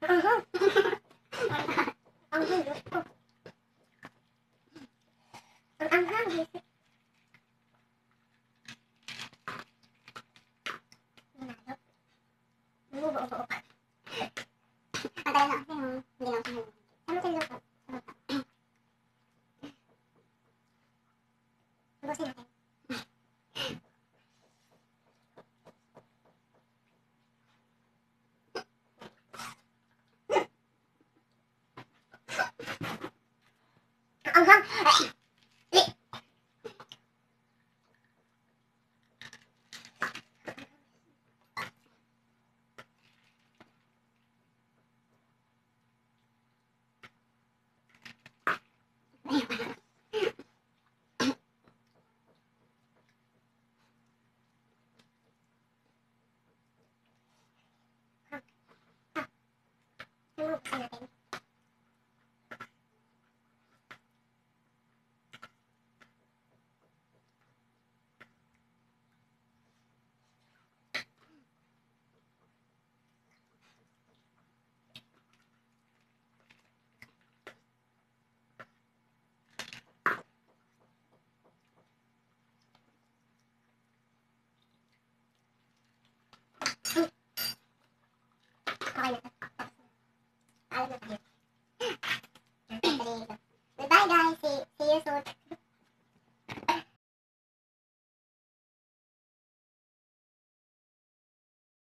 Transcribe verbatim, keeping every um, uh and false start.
Anghang. Anghang, Diyos ko. Ang anghang, basic. Nanalo. Bumubuo-buo pa. Ang tayo na kasi yung hindi lang sa ano tayo luto? Ubusin natin. Ang anghang. Li. Ubusin natin. Okay na to. Tapos na. Alam na tayo.